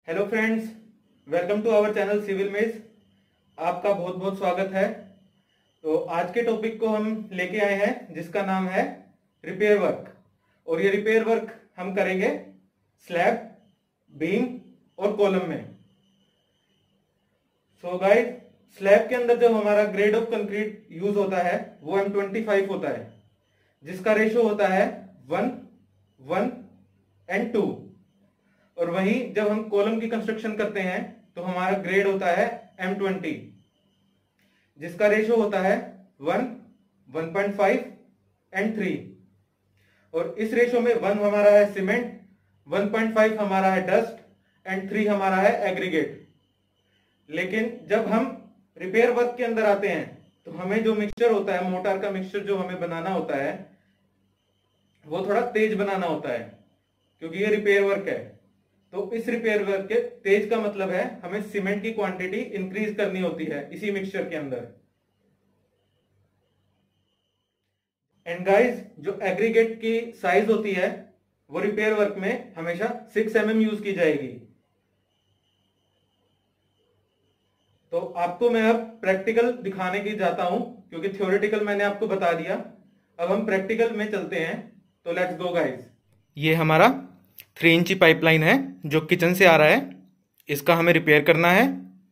Hello friends, welcome to our channel civil maze. आपका बहुत बहुत स्वागत है। तो आज के टॉपिक को हम लेके आए हैं जिसका नाम है रिपेयर वर्क। और ये रिपेयर वर्क हम करेंगे स्लैब, बीम और कॉलम में। सो गाइस, स्लैब के अंदर जो हमारा ग्रेड ऑफ कंक्रीट यूज होता है वो M25 होता है, जिसका रेशो होता है 1, 1 एंड 2। और वहीं जब हम कॉलम की कंस्ट्रक्शन करते हैं तो हमारा ग्रेड होता है M20, जिसका रेशो होता है 1, 1.5 एंड 3। और इस रेशो में 1 हमारा है सीमेंट, 1.5 हमारा है डस्ट एंड 3 हमारा है एग्रीगेट। लेकिन जब हम रिपेयर वर्क के अंदर आते हैं तो हमें जो मिक्सचर होता है, मोटार का मिक्सचर जो हमें बनाना होता है वो थोड़ा तेज बनाना होता है, क्योंकि ये रिपेयर वर्क है। तो इस रिपेयर वर्क के तेज का मतलब है हमें सीमेंट की क्वांटिटी इंक्रीज करनी होती है इसी मिक्सचर के अंदर। एंड गाइस, जो एग्रीगेट की साइज होती है वो रिपेयर वर्क में हमेशा 6 mm यूज की जाएगी। तो आपको मैं अब प्रैक्टिकल दिखाने की जाता हूं, क्योंकि थ्योरेटिकल मैंने आपको बता दिया। अब हम प्रैक्टिकल में चलते हैं, तो लेट्स गो गाइस। ये हमारा 3 इंची पाइपलाइन है जो किचन से आ रहा है, इसका हमें रिपेयर करना है।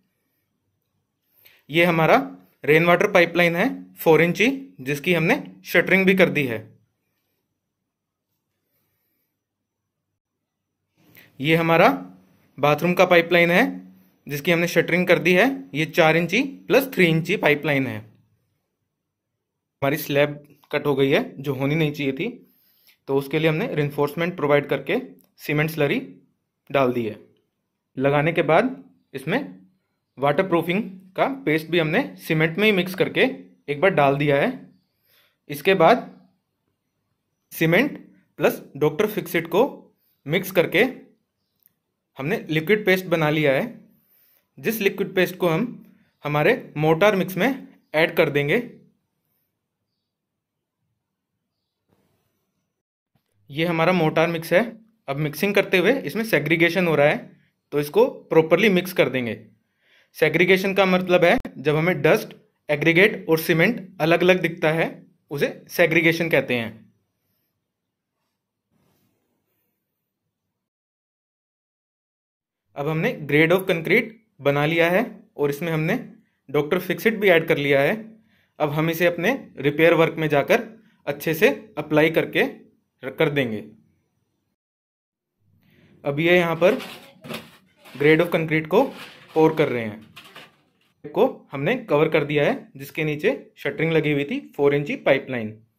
ये हमारा रेन वाटर पाइपलाइन है 4 इंची, जिसकी हमने शटरिंग भी कर दी है। ये हमारा बाथरूम का पाइपलाइन है जिसकी हमने शटरिंग कर दी है। ये 4 इंची प्लस 3 इंची पाइपलाइन है। हमारी स्लैब कट हो गई है जो होनी नहीं चाहिए थी, तो उसके लिए हमने रिइंफोर्समेंट प्रोवाइड करके सीमेंट स्लरी डाल दी है। लगाने के बाद इसमें वाटर प्रूफिंग का पेस्ट भी हमने सीमेंट में ही मिक्स करके एक बार डाल दिया है। इसके बाद सीमेंट प्लस डॉक्टर फिक्सिट को मिक्स करके हमने लिक्विड पेस्ट बना लिया है, जिस लिक्विड पेस्ट को हम हमारे मोटार मिक्स में ऐड कर देंगे। ये हमारा मोटार मिक्स है। अब मिक्सिंग करते हुए इसमें सेग्रीगेशन हो रहा है, तो इसको प्रॉपरली मिक्स कर देंगे। सेग्रीगेशन का मतलब है जब हमें डस्ट, एग्रीगेट और सीमेंट अलग अलग दिखता है उसे सेग्रीगेशन कहते हैं। अब हमने ग्रेड ऑफ कंक्रीट बना लिया है और इसमें हमने डॉक्टर फिक्सिट भी ऐड कर लिया है। अब हम इसे अपने रिपेयर वर्क में जाकर अच्छे से अप्लाई करके कर देंगे। अब ये यहाँ पर ग्रेड ऑफ कंक्रीट को पोर कर रहे हैं। को हमने कवर कर दिया है जिसके नीचे शटरिंग लगी हुई थी 4 इंची पाइपलाइन।